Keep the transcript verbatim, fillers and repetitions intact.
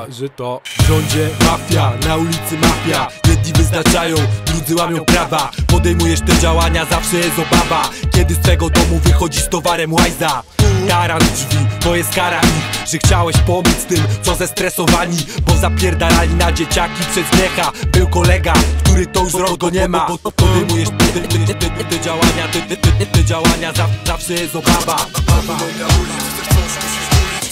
że to w rządzie mafia, na ulicy mafia. Jedni wyznaczają, drudzy łamią prawa. Podejmujesz te działania, zawsze jest obawa, kiedy z twego domu wychodzisz z towarem łajza. Taran drzwi, to jest kara ich, że chciałeś pomóc tym, co zestresowani, bo zapierdalali na dzieciaki przez grzecha. Był kolega, który to już rok go nie ma. Podejmujesz te, te, te, te działania, te, te, te, te działania, zawsze jest obawa. Na ulicy chcesz coś, musisz mówić.